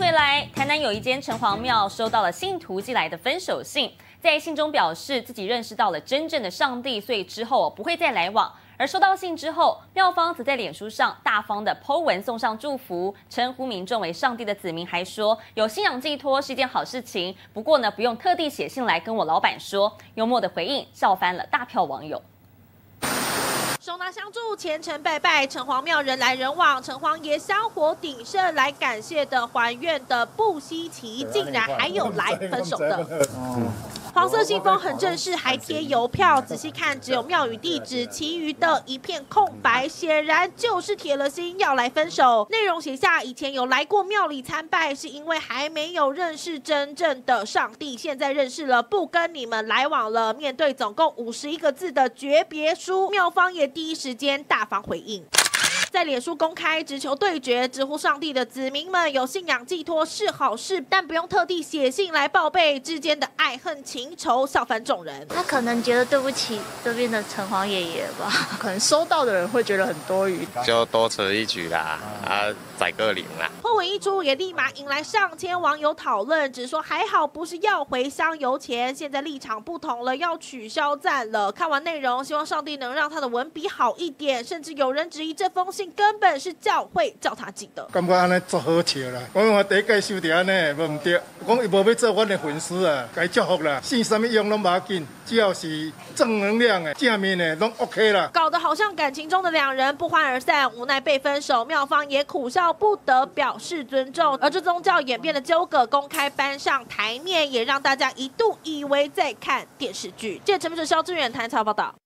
回来，台南有一间城隍庙收到了信徒寄来的分手信，在信中表示自己认识到了真正的上帝，所以之后不会再来往。而收到信之后，庙方则在脸书上大方的 po 文送上祝福，称呼民众为上帝的子民，还说有信仰寄托是一件好事情，不过呢不用特地写信来跟我老板说。幽默的回应笑翻了大票网友。 手拿香烛，虔诚拜拜，城隍庙人来人往，城隍爷香火鼎盛，来感谢的、还愿的不稀奇，竟然还有来分手的。黄色信封很正式，还贴邮票。仔细看，只有庙宇地址，其余的一片空白，显然就是铁了心要来分手。内容写下以前有来过庙里参拜，是因为还没有认识真正的上帝，现在认识了，不跟你们来往了。面对总共51个字的诀别书，庙方也第一时间大方回应。在脸书公开直球对决，直呼上帝的子民们有信仰寄托是好事，但不用特地写信来报备之间的爱恨情仇，笑翻众人。 他可能觉得对不起这边的城隍爷爷吧， 可能收到的人会觉得很多余， 就多此一举啦，载个零啦。 破文一出，也立马引来上千网友讨论，只说还好不是要回香油钱，现在立场不同了，要取消赞了。看完内容，希望上帝能让他的文笔好一点，甚至有人质疑这封信根本是教会叫他寄的。 感觉安尼足好笑啦！我第一届收到安尼，无唔对，讲伊无要做阮的粉丝啊，该祝福啦。信什么用拢无要紧，只要是正能量的、正面的，拢 OK 啦。 搞得好像感情中的两人不欢而散，无奈被分手，庙方也苦笑不得，表示尊重。而这宗教演变的纠葛公开搬上台面，也让大家一度以为在看电视剧。记者陈明哲、肖志远台采访报道。